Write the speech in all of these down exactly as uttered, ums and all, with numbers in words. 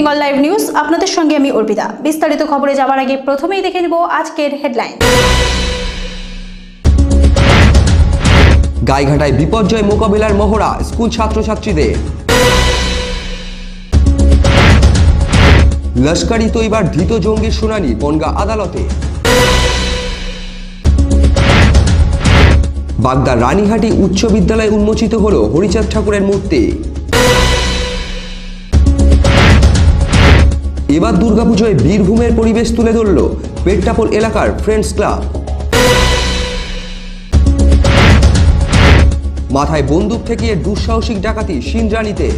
Bengal live news আপনাদের সঙ্গে আমি অর্পিতা। বিস্তারিত খবরে যাওয়ার আগে প্রথমেই দেখে নেব আজকের হেডলাইন। গাইঘাটায় বিপর্যয় মোকাবিলার মহড়া স্কুল ছাত্রছাত্রীদের। লস্করি তৈবার ধৃত জঙ্গির শুনানি বনগাঁ আদালতে। বাগদার রানীহাটি উচ্চ বিদ্যালয়ে উন্মোচিত হল হরিচাঁদ ঠাকুরের মূর্তি। এবার দুর্গাপুজোয় বীরভূমের পরিবেশ তুলে ধরল পেট্টাপোল এলাকার ফ্রেন্ডস ক্লাব। মাথায় বন্দুক ঠেকিয়ে দুঃসাহসিক ডাকাতি সিন্দ্রানীতে।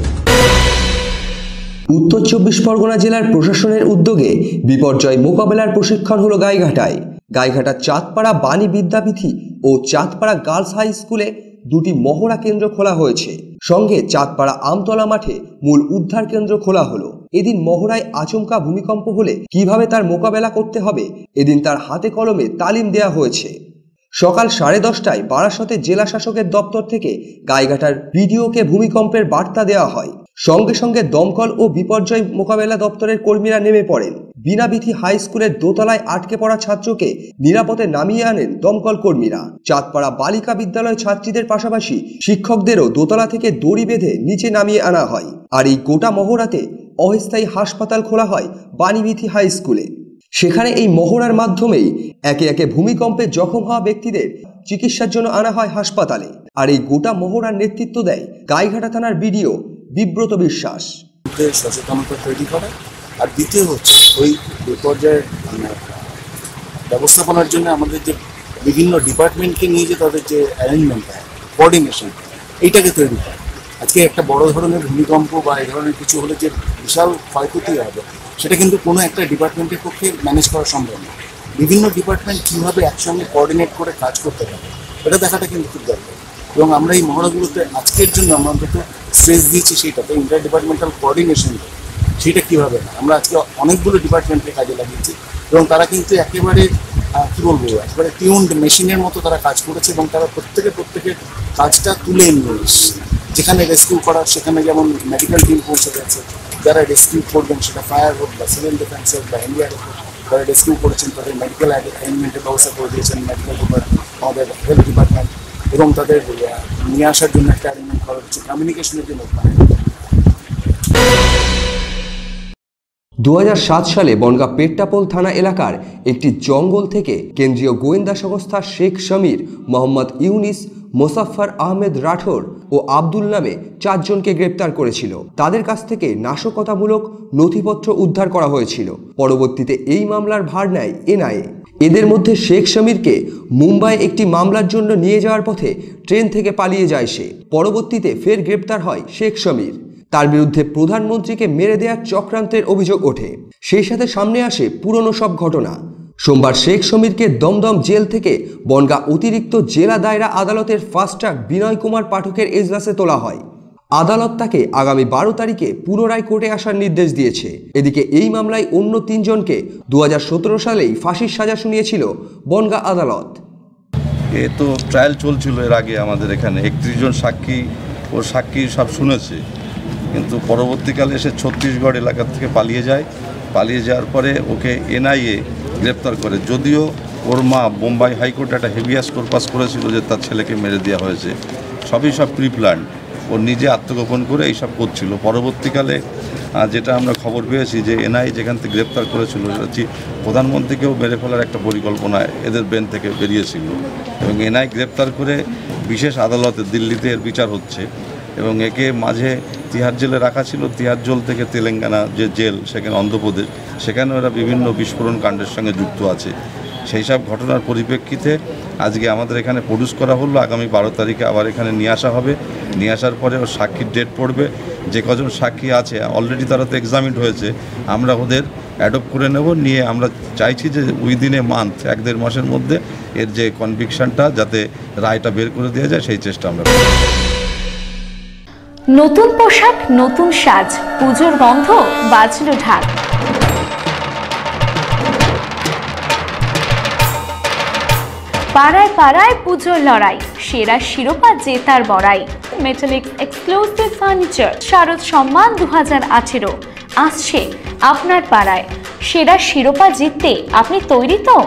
উত্তর চব্বিশ পরগনা জেলার প্রশাসনের উদ্যোগে বিপর্যয় মোকাবেলার প্রশিক্ষণ হলো গাইঘাটায়। গাইঘাটার চাঁদপাড়া বাণী বিদ্যাপীঠি ও চাঁদপাড়া গার্লস হাই স্কুলে দুটি মহড়া কেন্দ্র খোলা হয়েছে। সঙ্গে চাঁদপাড়া আমতলা মাঠে মূল উদ্ধার কেন্দ্র খোলা হলো। এদিন মহড়ায় আচমকা ভূমিকম্প হলে কিভাবে তার মোকাবেলা করতে হবে এদিন তার হাতে কলমে তালিম দেওয়া হয়েছে। সকাল সাড়ে দশটায় বারাসতে জেলা শাসকের দপ্তর থেকে গাইঘাটার বিডিওকে ভূমিকম্পের বার্তা দেওয়া হয়। সঙ্গে সঙ্গে দমকল ও বিপর্যয় মোকাবেলা দপ্তরের কর্মীরা নেমে পড়েন। বিনাবিথি হাই স্কুলের দোতলায় আটকে পড়া ছাত্রকে নিরাপদে নামিয়ে আনেন দমকল কর্মীরা। চাঁদপাড়া বালিকা বিদ্যালয় ছাত্রীদের পাশাপাশি শিক্ষকদেরও দোতলা থেকে দড়ি বেঁধে নিচে নামিয়ে আনা হয়। আর এই গোটা মহড়াতে অস্থায়ী হাসপাতাল খোলা হয় বাণীবিথি হাই স্কুলে। সেখানে এই মহড়ার মাধ্যমেই একে একে ভূমিকম্পে জখম হওয়া ব্যক্তিদের চিকিৎসার জন্য আনা হয় হাসপাতালে। আর এই গোটা মহড়ার নেতৃত্ব দেয় গাইঘাটা থানার বিডিও বিব্রত বিশ্বাস। সচেতনতা তৈরি করা, আর দ্বিতীয় হচ্ছে ওই বিপর্যয়ের ব্যবস্থাপনার জন্য আমাদের যে বিভিন্ন ডিপার্টমেন্টকে নিয়ে যে তাদের যে অ্যারেঞ্জমেন্ট হয়, কোঅর্ডিনেশন, এইটাকে তৈরি করা। আজকে একটা বড় ধরনের ভূমিকম্প বা এই ধরনের কিছু হলে যে বিশাল ক্ষয়ক্ষতি হবে সেটা কিন্তু কোনো একটা ডিপার্টমেন্টের পক্ষে ম্যানেজ করা সম্ভব না। বিভিন্ন ডিপার্টমেন্ট কীভাবে একসঙ্গে কোঅর্ডিনেট করে কাজ করতে পারে এটা দেখাটা কিন্তু খুব দরকার। এবং আমরা এই মহড়াগুলোতে আজকের জন্য আমরা অন্তত স্ট্রেস দিয়েছি সেইটাতে, ইন্টার ডিপার্টমেন্টাল কোঅর্ডিনেশন, সেটা কীভাবে আমরা আজকে অনেকগুলো ডিপার্টমেন্টকে কাজে লাগিয়েছি এবং তারা কিন্তু একেবারে কী বলবো একেবারে টিউনড মেশিনের মতো তারা কাজ করেছে এবং তারা প্রত্যেকে প্রত্যেকের কাজটা তুলে নিয়ে এসছে। যেখানে রেস্কিউ করার সেখানে যেমন মেডিকেল টিম পৌঁছে গেছে, যারা রেস্কিউ করবেন সেটা ফায়ার হোক বা সিভিল ডিফেন্স হোক বা এনডিআরএফ হোক, যারা রেস্কিউ করেছেন তাদের মেডিকেল অ্যারেঞ্জমেন্টের ব্যবস্থা করে দিয়েছেন মেডিকেল ডিপার্টমেন্ট, আমাদের হেলথ ডিপার্টমেন্ট, এবং তাদের নিয়ে আসার জন্য একটা অ্যারেঞ্জমেন্ট করা হচ্ছে কমিউনিকেশনের জন্য। দু হাজার সাত সালে বনগাঁ পেট্টাপোল থানা এলাকার একটি জঙ্গল থেকে কেন্দ্রীয় গোয়েন্দা সংস্থা শেখ সমীর, মোহাম্মদ ইউনিস, মোসাফফর আহমেদ রাঠোর ও আব্দুল নামে চারজনকে গ্রেপ্তার করেছিল। তাদের কাছ থেকে নাশকতামূলক নথিপত্র উদ্ধার করা হয়েছিল। পরবর্তীতে এই মামলার ভার নেয় এনআইএ। এদের মধ্যে শেখ সমীরকে মুম্বাই একটি মামলার জন্য নিয়ে যাওয়ার পথে ট্রেন থেকে পালিয়ে যায় সে। পরবর্তীতে ফের গ্রেপ্তার হয় শেখ সমীর। তার বিরুদ্ধে প্রধানমন্ত্রীকে মেরে দেওয়ার চক্রান্তের অভিযোগ ওঠে। সেই সাথে সামনে আসে পুরনো সব ঘটনা। সোমবার শেখ সমীরকে দমদম জেল থেকে বনগাঁ অতিরিক্ত জেলা দায়রা আদালতের ফাস্ট ট্র্যাক বিনয় কুমার পাঠকের এজলাসে তোলা হয়। আদালত তাকে আগামী বারো তারিখে পুনরায় কোর্টে আসার নির্দেশ দিয়েছে। এদিকে এই মামলায় অন্য তিনজনকে দু হাজার সতেরো সালেই ফাঁসির সাজা শুনিয়েছিল বনগাঁ আদালত। এ তো ট্রায়াল চলছিল এর আগে আমাদের এখানে, একত্রিশ জন সাক্ষী ও সাক্ষী সব শুনেছে, কিন্তু পরবর্তীকালে এসে ছত্তিশগড় এলাকা থেকে পালিয়ে যায়। পালিয়ে যাওয়ার পরে ওকে এনআইএ গ্রেপ্তার করে। যদিও ওর মা বোম্বাই হাইকোর্টে একটা হেভিয়াস কর্পাস করেছিল যে তার ছেলেকে মেরে দেওয়া হয়েছে, সবই সব প্রিপ্ল্যান্ড। ও নিজে আত্মগোপন করে এইসব করছিল। পরবর্তীকালে যেটা আমরা খবর পেয়েছি যে এনআইএ যেখান থেকে গ্রেপ্তার করেছিল প্রধানমন্ত্রীকেও মেরে ফেলার একটা পরিকল্পনা এদের ব্রেন থেকে বেরিয়েছিল এবং এনআইএ গ্রেপ্তার করে বিশেষ আদালতে দিল্লিতে এর বিচার হচ্ছে এবং একে মাঝে তিহার জেলে রাখা ছিল। তিহার জেল থেকে তেলেঙ্গানা যে জেল সেখানে অন্ধ্রপ্রদেশ, সেখানেও এরা বিভিন্ন বিস্ফোরণ কাণ্ডের সঙ্গে যুক্ত আছে। সেই সব ঘটনার পরিপ্রেক্ষিতে আজকে আমাদের এখানে প্রডিউস করা হলো। আগামী বারো তারিখে আবার এখানে নিয়ে আসা হবে। নিয়ে আসার পরে ওর সাক্ষীর ডেট পড়বে। যে কজন সাক্ষী আছে অলরেডি তারা তো এক্সামিন্ড হয়েছে, আমরা ওদের অ্যাডপ্ট করে নেব। নিয়ে আমরা চাইছি যে উইদিন এ মান্থ, এক দেড় মাসের মধ্যে এর যে কনভিকশনটা যাতে রায়টা বের করে দেওয়া যায় সেই চেষ্টা আমরা করব। নতুন পোশাক, নতুন সাজ, পুজোর গন্ধ বাজলো ঢাক। পাড়ায় পাড়ায় পুজোর লড়াই, সেরা শিরোপা জেতার বড়াই। মেটালিক্স এক্সক্লুসিভ ফার্নিচার, শারদ সম্মান দু হাজার আঠেরো। আসছে আপনার পাড়ায়। সেরা শিরোপা জিততে আপনি তৈরি তো?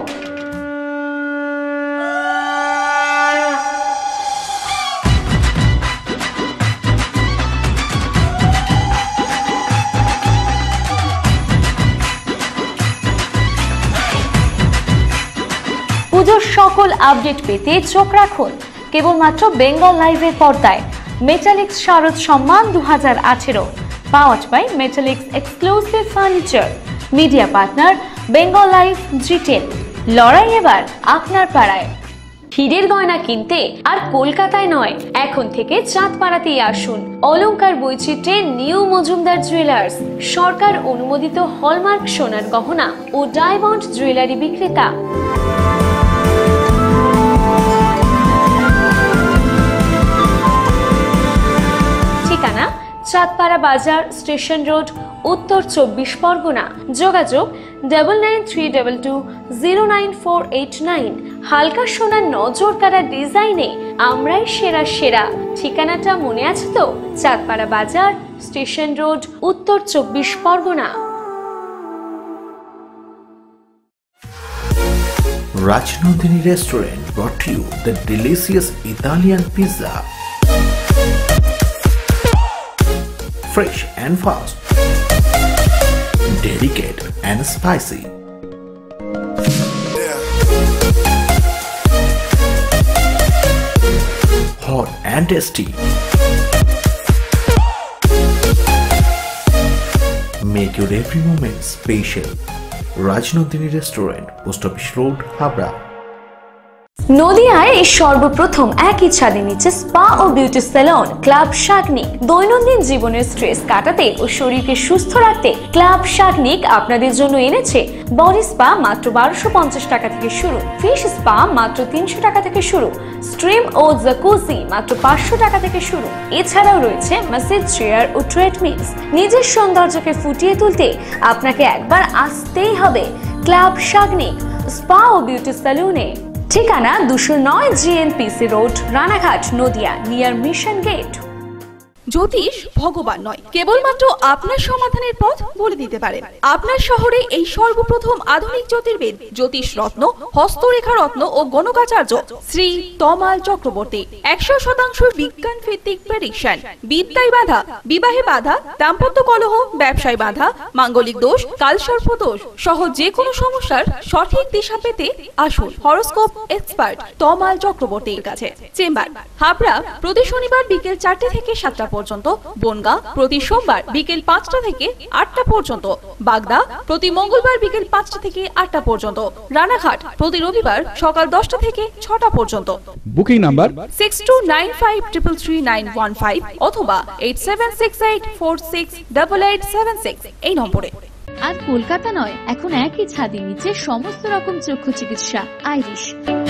পুজোর সকল আপডেট পেতে চোখ রাখুন কেবলমাত্র বেঙ্গল লাইভের পর্দায়। মেটালিক্স শারদ সম্মান দু হাজার আঠেরো powered by Metallics exclusive furniture. Media partner Bengal live G ten. লড়াই এবার আপনার পাড়ায়। হীরের গয়না কিনতে আর কলকাতায় নয়, এখন থেকে চাঁদপাড়াতেই আসুন। অলংকার বৈচিত্র্যে নিউ মজুমদার জুয়েলার্স, সরকার অনুমোদিত হলমার্ক সোনার গহনা ও ডায়মন্ড জুয়েলারি বিক্রেতা। ঠিকানা চাঁদপাড়া বাজার, স্টেশন রোড, উত্তর চব্বিশ পরগনা। যোগাযোগ double nine three double two zero nine four eight nine. হালকা সোনার নজর কাড়া ডিজাইনে আমরাই সেরা সেরা। ঠিকানাটা মনে আছে তো? চাঁদপাড়া বাজার, স্টেশন রোড, উত্তর চব্বিশ Pargana. Rajnandini Restaurant brought to you the delicious Italian pizza. Fresh and fast, delicate and spicy. Hot and tasty. Make your every moment special. Rajnandini Restaurant, Post Office Road, Habra. নদিয়ায় এই সর্বপ্রথম একই ছাদের নিচে spa ও beauty salon club Shagnik. দৈনন্দিন জীবনের stress কাটাতে ও শরীরকে সুস্থ রাখতে ক্লাব শাগনিক আপনাদের জন্য এনেছে বডি স্পা মাত্র বারোশো পঞ্চাশ টাকা থেকে শুরু, ফিশ স্পা মাত্র তিনশো টাকা থেকে শুরু, স্ট্রিম ও জাকুজি মাত্র পাঁচশো টাকা থেকে শুরু। এছাড়াও রয়েছে ম্যাসেজ চেয়ার ও ট্রেডমিলস। নিজের সৌন্দর্যকে ফুটিয়ে তুলতে আপনাকে একবার আসতেই হবে ক্লাব শাগনিক স্পা ও বিউটি সেলুনে। ঠিকানা দুশো নয় GNPC road, Ranaghat, Nadia, near mission gate. জ্যোতিষ ভগবান নয়, কেবলমাত্র আপনার সমাধানের পথ বলে দিতে পারেন। আপনার শহরে এই সর্বপ্রথম আধুনিক জ্যোতির্বিদ, জ্যোতিষ রত্ন, হস্তরেখা রত্ন ও গণকাচার্য শ্রী তমাল চক্রবর্তী। একশো শতাংশ বিজ্ঞান ভিত্তিক প্রেডিকশন। বিদ্যায় বাধা, বিবাহে বাধা, দাম্পত্য কলহ, ব্যবসায় বাধা, মাঙ্গলিক দোষ, কালসর্প দোষ সহ যে কোনো সমস্যার সঠিক দিশা পেতে আসুন হরোস্কোপ এক্সপার্ট তমাল চক্রবর্তীর কাছে। চেম্বার হাবড়া প্রতি শনিবার বিকেল চারটে থেকে সাতটা পর্যন্ত, বনগা প্রতি সোমবার বিকেল পাঁচটা থেকে আটটা পর্যন্ত, বাগদা প্রতি মঙ্গলবার বিকেল পাঁচটা থেকে আটটা পর্যন্ত, রানাঘাট প্রতি রবিবার সকাল দশটা থেকে ছটা পর্যন্ত। Booking number six two nine five triple three nine one five অথবা eight seven six eight four six double eight seven six এই নম্বরে। আর কলকাতা নয়, এখন একই ছাদের নিচে সমস্ত রকম চক্ষু চিকিৎসা। আইরিশ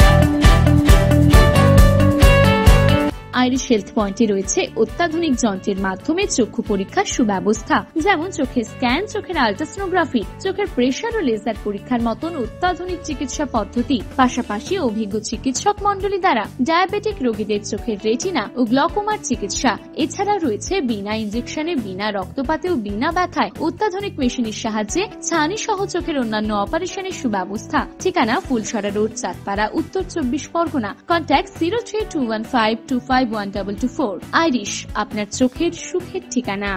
আইরিশ হেলথ পয়েন্টে রয়েছে অত্যাধুনিক যন্ত্রের মাধ্যমে চক্ষু পরীক্ষার সুব্যবস্থা, যেমন চোখের স্ক্যান, চোখের আল্ট্রাসোনোগ্রাফি, চোখের প্রেসার ও লেজার পরীক্ষার মতন অত্যাধুনিক চিকিৎসা পদ্ধতি। পাশাপাশি অভিজ্ঞ চিকিৎসক মন্ডলী দ্বারা ডায়াবেটিক রোগীদের চোখের রেটিনা ও গ্লকোমার চিকিৎসা। এছাড়া রয়েছে বিনা ইনজেকশনে, বিনা রক্তপাতে ও বিনা ব্যথায় অত্যাধুনিক মেশিনের সাহায্যে ছানি সহ চোখের অন্যান্য অপারেশনের সুব্যবস্থা। ঠিকানা ফুলসরা রোড, চাঁদপাড়া, উত্তর চব্বিশ Pargana. Contact zero three two one five two five one double two four. Iris, আপনার চোখের সুখের ঠিকানা।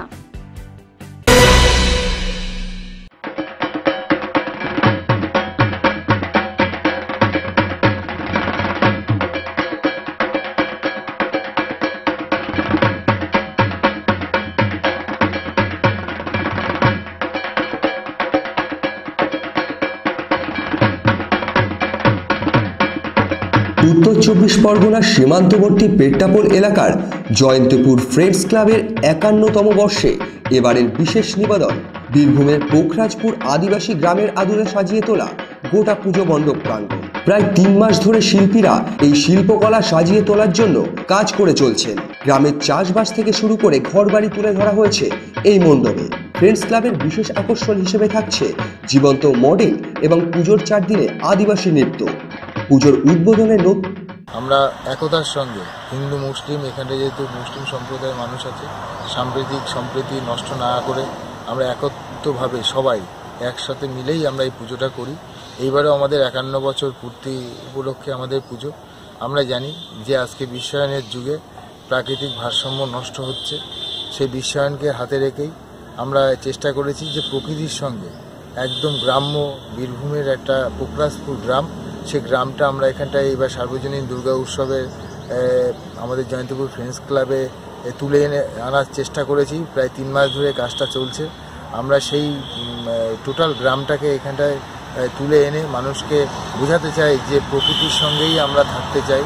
উত্তর চব্বিশ পরগনার সীমান্তবর্তী পেট্টাপোল এলাকার জয়ন্তপুর ফ্রেন্ডস ক্লাবের একান্নতম বর্ষে এবারের বিশেষ নিবেদন বীরভূমের পোখরাজপুর আদিবাসী গ্রামের আদলে সাজিয়ে তোলা গোটা পুজো মণ্ডপ প্রাঙ্গণ। প্রায় তিন মাস ধরে শিল্পীরা এই শিল্পকলা সাজিয়ে তোলার জন্য কাজ করে চলছেন। গ্রামের চাষবাস থেকে শুরু করে ঘরবাড়ি তুলে ধরা হয়েছে এই মণ্ডপে। ফ্রেন্ডস ক্লাবের বিশেষ আকর্ষণ হিসেবে থাকছে জীবন্ত মডেল এবং পুজোর চার দিনে আদিবাসী নৃত্য। পুজোর উদ্বোধনে আমরা একতার সঙ্গে হিন্দু মুসলিম, এখানে যেহেতু মুসলিম সম্প্রদায়ের মানুষ আছে, সাম্প্রতিক সম্প্রীতি নষ্ট না করে আমরা একত্রভাবে সবাই একসাথে মিলেই আমরা এই পুজোটা করি। এইবারেও আমাদের একান্ন বছর পূর্তি উপলক্ষে আমাদের পুজো। আমরা জানি যে আজকে বিশ্বায়নের যুগে প্রাকৃতিক ভারসাম্য নষ্ট হচ্ছে, সেই বিশ্বায়নকে হাতে রেখেই আমরা চেষ্টা করেছি যে প্রকৃতির সঙ্গে একদম গ্রাম্য বীরভূমের একটা পোকরাজপুর গ্রাম, সেই গ্রামটা আমরা এখানটায় এবার সার্বজনীন দুর্গা উৎসবের আমাদের জয়ন্তপুর ফ্রেন্ডস ক্লাবে তুলে এনে আনার চেষ্টা করেছি। প্রায় তিন মাস ধরে কাজটা চলছে। আমরা সেই টোটাল গ্রামটাকে এখানটায় তুলে এনে মানুষকে বোঝাতে চাই যে প্রকৃতির সঙ্গেই আমরা থাকতে চাই।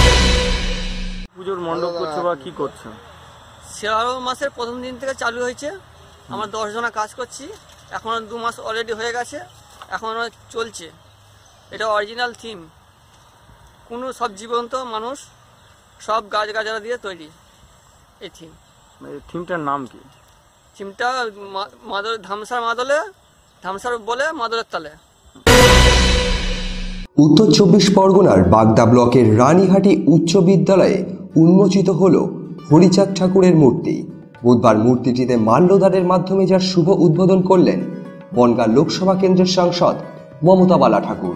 পুজোর মণ্ডপ করছো বা কি করছো? শ্রাবণ মাসের প্রথম দিন থেকে চালু হয়েছে। আমরা দশ জনা কাজ করছি, এখন দু মাস অলরেডি হয়ে গেছে, এখন চলছে। এটা অরিজিনাল থিম, কোনো সব জীবন্ত মানুষ, সব গাছ গাছড়া দিয়ে তৈরি এই থিম। থিমটার নাম কি? থিমটা মাদল ধামসার মাদলে ধামসার বলে মাদলের তালে। উত্তর চব্বিশ পরগনার বাগদা ব্লকের রানীহাটি উচ্চ বিদ্যালয়ে উন্মোচিত হল হরিচাঁদ ঠাকুরের মূর্তি। বুধবার মূর্তিটিতে মাল্যদানের মাধ্যমে যার শুভ উদ্বোধন করলেন বনগাঁ লোকসভা কেন্দ্রের সাংসদ মমতা বালা ঠাকুর।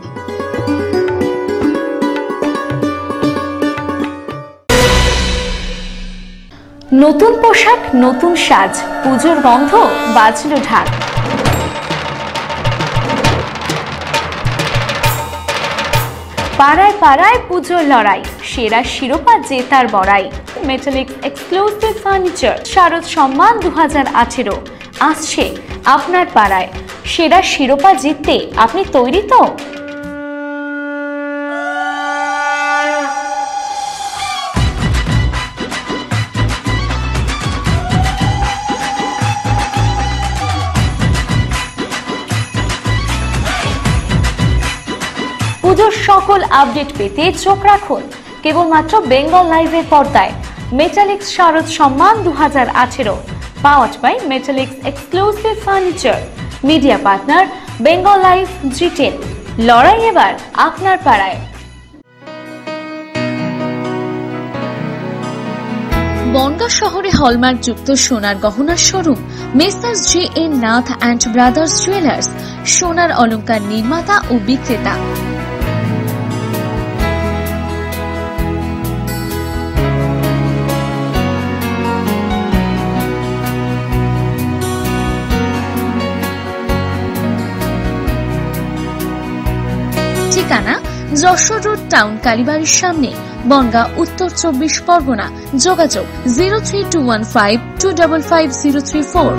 নতুন পোশাক, নতুন সাজ, পুজোর গন্ধ বাজলো ঢাক। পাড়ায় পাড়ায় পুজোর লড়াই, সেরা শিরোপা জেতার বড়াই। মেটালিক্স এক্সক্লুসিভ ফার্নিচার শারদ সম্মান দু হাজার আঠেরো আসছে আপনার পাড়ায়। সেরা শিরোপা জিততে আপনি তৈরি তো? পুজোর সকল আপডেট পেতে চোখ রাখুন কেবলমাত্র বেঙ্গল লাইভের পর্দায়। মেটালিক্স শারদ সম্মান দু হাজার আঠেরো powered by Metallics exclusive furniture. Media partner Bengal live G ten. লড়াই এবার আপনার পাড়ায়। বনগাঁ শহরে হলমার্ক যুক্ত সোনার গহনার showroom messrs G N Nath and brothers jewellers, সোনার অলংকার নির্মাতা ও বিক্রেতা। ঠিকানা যশোর রোড টাউন কালীবাড়ির সামনে, বনগাঁ, উত্তর চব্বিশ পরগনা। যোগাযোগ zero three two one five two double five zero three four.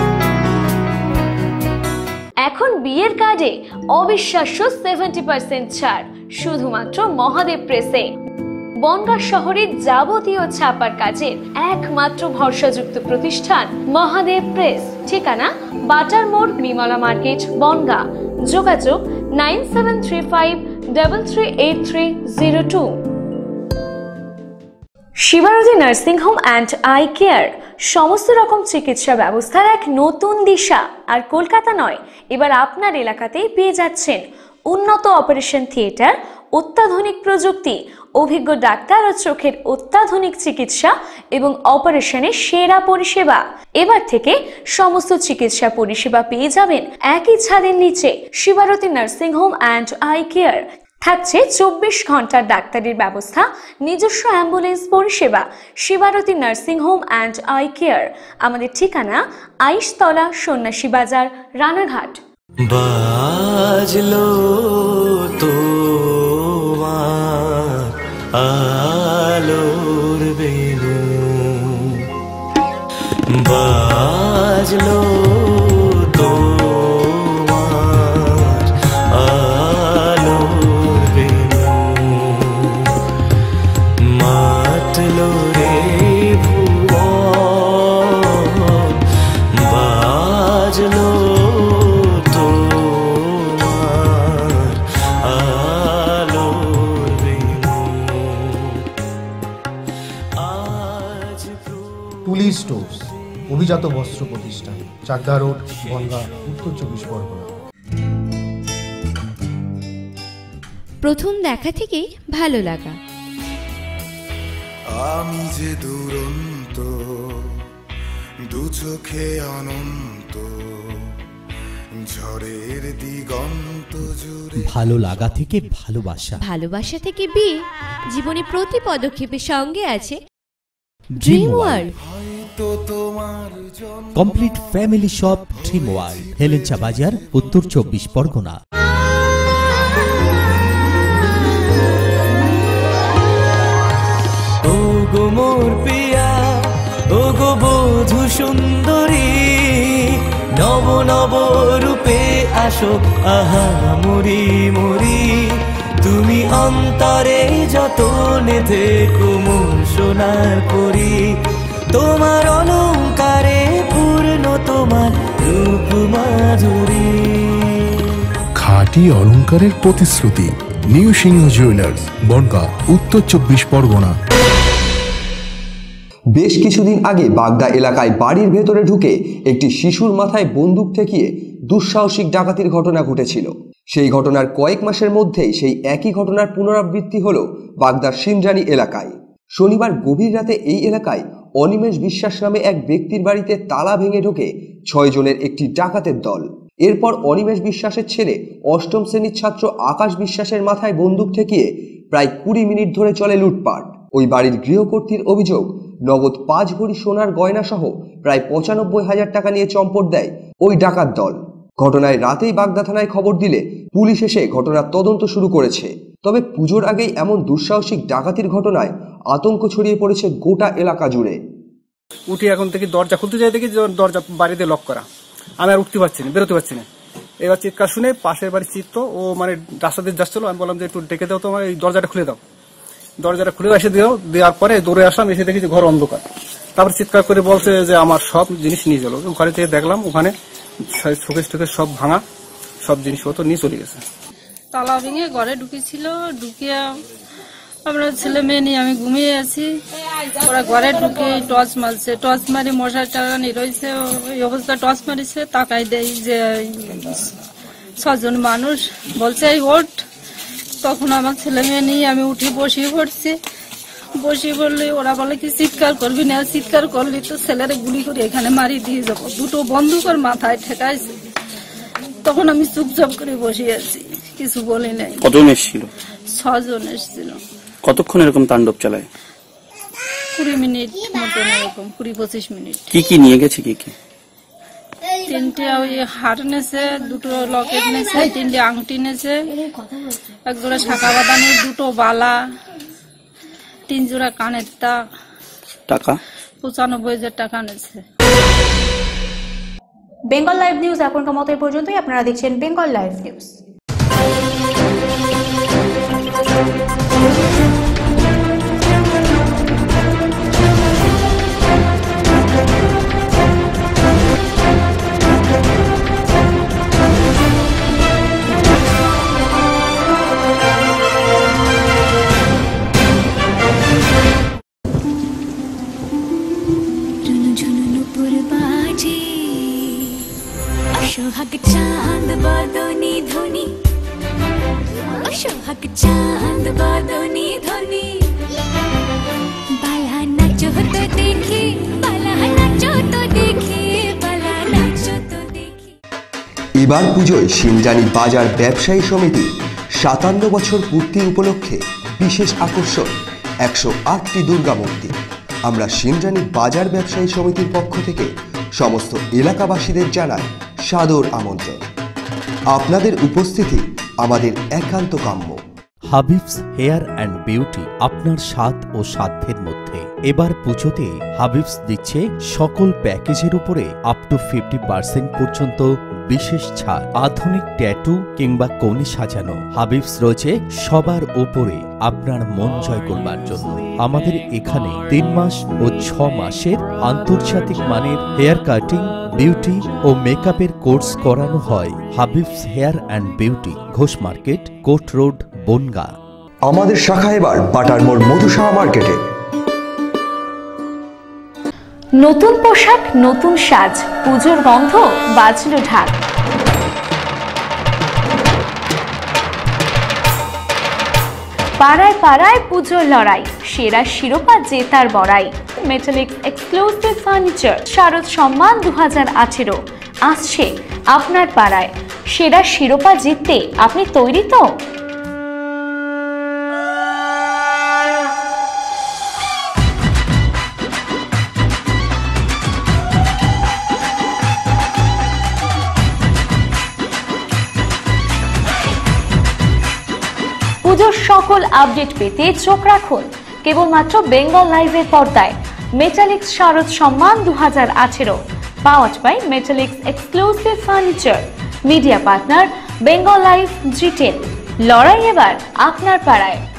এখন বিয়ের কার্ডে অবিশ্বাস্য সেভেন্টি পার্সেন্ট ছাড় শুধুমাত্র মহাদেব প্রেসে। বনগাঁ শহরের যাবতীয় ছাপার কাজের একমাত্র ভরসাযুক্ত প্রতিষ্ঠান মহাদেব প্রেস। ঠিকানা বাটার মোড়, বিমলা মার্কেট, বনগাঁ। যোগাযোগ nine seven three five double three eight three zero two. Shibarati nursing home and eye care, সমস্ত রকম চিকিৎসা ব্যবস্থার এক নতুন দিশা। আর কলকাতা নয়, এবার আপনার এলাকাতেই পেয়ে যাচ্ছেন উন্নত অপারেশন থিয়েটার, অত্যাধুনিক প্রযুক্তি, অভিজ্ঞ ডাক্তার ও চোখের অত্যাধুনিক চিকিৎসা এবং অপারেশনের সেরা পরিষেবা। এবার থেকে সমস্ত চিকিৎসা পরিষেবা পেয়ে যাবেন একই ছাদের নিচে। Shibarati nursing home and eye care. থাকছে চব্বিশ ঘন্টার ডাক্তারের ব্যবস্থা, নিজস্ব অ্যাম্বুলেন্স পরিষেবা। Shibarati nursing home and eye care. আমাদের ঠিকানা আইশতলা, সন্ন্যাসী বাজার, রানাঘাট। বাজলো তো আলোর বেনু, বাজলো তো আলোর বেনু, মাতলো রে ভুবন, বাজলো তুলি স্টোর্স, অভিজাত বস্ত্র প্রতিষ্ঠান, চাকদা রোড, বনগাঁ, উত্তর চব্বিশ পরগনা। প্রথম দেখা থেকে ভালো লাগা। আমি যে দুরন্ত দু চোখে অনন্ত ঝড়ের দিগন্ত জুড়ে। ভালো লাগা থেকে ভালোবাসা, ভালোবাসা থেকে বিয়ে, জীবনে প্রতি পদক্ষেপের সঙ্গে আছে dream world. Complete family shop dream world, Helencha Bazar, উত্তর চব্বিশ পরগনা। ও গো মোর পিয়া, ও গো বধূ সুন্দরী, নব নব রূপে আসো আহা মরি মরি, তুমি অন্তরে যতনে থেকো মোর সোনার পরি, তোমার অলংকারে পূর্ণ তোমার রূপ মাধুরী। খাঁটি অলংকারের প্রতিশ্রুতি, নিউ সিংহ জুয়েলার্স, বনগাঁ, উত্তর চব্বিশ পরগনা। বেশ কিছুদিন আগে বাগদা এলাকায় বাড়ির ভেতরে ঢুকে একটি শিশুর মাথায় বন্দুক ঠেকিয়ে দুঃসাহসিক ডাকাতির ঘটনা ঘটেছিল। সেই ঘটনার কয়েক মাসের মধ্যেই সেই একই ঘটনার পুনরাবৃত্তি হল বাগদার সিন্দ্রানী এলাকায়। শনিবার গভীর রাতে এই এলাকায় অনিমেষ বিশ্বাস নামে এক ব্যক্তির বাড়িতে তালা ভেঙে ঢোকে ছয় জনের একটি ডাকাতের দল। এরপর অনিমেষ বিশ্বাসের ছেলে অষ্টম শ্রেণীর ছাত্র আকাশ বিশ্বাসের মাথায় বন্দুক ঠেকিয়ে প্রায় কুড়ি মিনিট ধরে চলে লুটপাট। ওই বাড়ির গৃহকর্ত্রীর অভিযোগ, নগদ পাঁচ ভরি সোনার গয়না সহ প্রায় পঁচানব্বই হাজার টাকা নিয়ে চম্পট দেয় ওই ডাকাত দল। ঘটনায় রাতেই বাগদা থানায় খবর দিলে পুলিশ এসে ঘটনার তদন্ত শুরু করেছে। তবে পুজোর আগেই এমন দুঃসাহসিক ডাকাতির ঘটনায় আতঙ্ক ছড়িয়ে পড়েছে গোটা এলাকা জুড়ে। উঠে এখন থেকে দরজা খুলতে যাই দেখি দরজা বাড়িতে লক করা, আমি আর উঠতে পারছি না, বেরোতে পারছি না। এবার চিৎকার শুনে পাশের বাড়ির চিত্ত ও মানে রাস্তা দিয়ে যাচ্ছিল, আমি বললাম যে একটু ডেকে দাও, তো আমার এই দরজাটা খুলে দাও। দরজাটা খুলে এসে দিও, দেওয়ার পরে দৌড়ে আসলাম, এসে দেখি যে ঘর অন্ধকার। তারপর চিৎকার করে বলছে যে আমার সব জিনিস নিয়ে চলো। ঘরে থেকে দেখলাম ওখানে শোকেস টোকেস সব ভাঙা, সব জিনিসপত্র নিয়ে চলে গেছে। তালা ভেঙে ঘরে ঢুকেছিল, ঢুকিয়ে আমরা ছেলে মেয়ে নিয়ে আমি ঘুমিয়ে আছি, ওরা ঘরে ঢুকে টর্চ মারছে, টর্চ মারি মশার টাকানি রয়েছে, ওই অবস্থা টর্চ মারিছে, তাকাই দেয় যে ছজন মানুষ, বলছে এই ওঠ। তখন আমার ছেলে মেয়ে নিয়ে আমি উঠে বসিয়ে পড়ছি, বসিয়ে পড়লে ওরা বলে কি চিৎকার করবি না, চিৎকার করলি তো ছেলেরা গুলি করে এখানে মারি দিয়ে যাবো। দুটো বন্দুকের মাথায় ঠেকাইছে। তখন আমি চুপচাপ করে বসে আছি, কিছু বলি নাই। কতজন এসেছিল? ছজন এসেছিল। কতক্ষণ এরকম তাণ্ডব চালায়? কুড়ি মিনিট মতন, এরকম কুড়ি পঁচিশ মিনিট। কি কি নিয়ে গেছে? কি কি? তিনটে ওই হার নেছে, দুটো লকেট নেছে, তিনটে আংটি নেছে, এক জোড়া শাখা বাদানি, দুটো বালা, তিন জোড়া কানের তা। টাকা পঁচানব্বই হাজার টাকা নেছে। বেঙ্গল লাইভ নিউজ এখনকার মতো এই পর্যন্তই। আপনারা দেখছেন বেঙ্গল লাইভ নিউজ। সোহাগ চাঁদ বাদনি ধ্বনি, সোহাগ চাঁদ বাদনি ধ্বনি, বালা নাচো তো দেখি, বালা নাচো তো দেখি, বালা নাচো তো দেখি। এবার পুজোয় সিন্দ্রানী বাজার ব্যবসায়ী সমিতি সাতান্ন বছর পূর্তি উপলক্ষে বিশেষ আকর্ষণ একশো আটটি দুর্গা মূর্তি। আমরা সিন্দ্রানী বাজার ব্যবসায়ী সমিতির পক্ষ থেকে সমস্ত এলাকাবাসীদের জানাই সাদর আমন্ত্রণ। আপনাদের উপস্থিতি আমাদের একান্ত কাম্য। হাবিবস হেয়ার অ্যান্ড বিউটি আপনার স্বাদ ও সাধ্যের মধ্যে। এবার পুজোতে হাবিবস দিচ্ছে সকল প্যাকেজের উপরে আপ টু ফিফটি পার্সেন্ট পর্যন্ত বিশেষ ছাড়। আধুনিক ট্যাটু কিংবা কোণে সাজানো, হাবিবস রয়েছে সবার উপরে আপনার মন জয় করবার জন্য। আমাদের এখানে তিন মাস ও ছ মাসের আন্তর্জাতিক মানের হেয়ার কাটিং, বিউটি ও মেকআপের কোর্স করানো হয়। Habib's hair and beauty, Ghosh market, court road, Bongaon. আমাদের শাখা এবার বাটার মোড় মধুসাহা মার্কেটে। নতুন পোশাক, নতুন সাজ, পুজোর গন্ধ বাজলো ঢাক। পাড়ায় পাড়ায় পুজোর লড়াই, সেরা শিরোপা জেতার বড়াই। মেটালিক্স এক্সক্লুসিভ ফার্নিচার শারদ সম্মান দু হাজার আঠেরো আসছে আপনার পাড়ায়। সেরা শিরোপা জিততে আপনি তৈরি তো? পুজোর সকল আপডেট পেতে চোখ রাখুন কেবলমাত্র বেঙ্গল লাইভের পর্দায়। মেটালিক্স শারদ সম্মান দু হাজার আঠেরো power by Metallics exclusive furniture. Media partner Bengal live, G ten. লড়াই এবার আপনার পাড়ায়।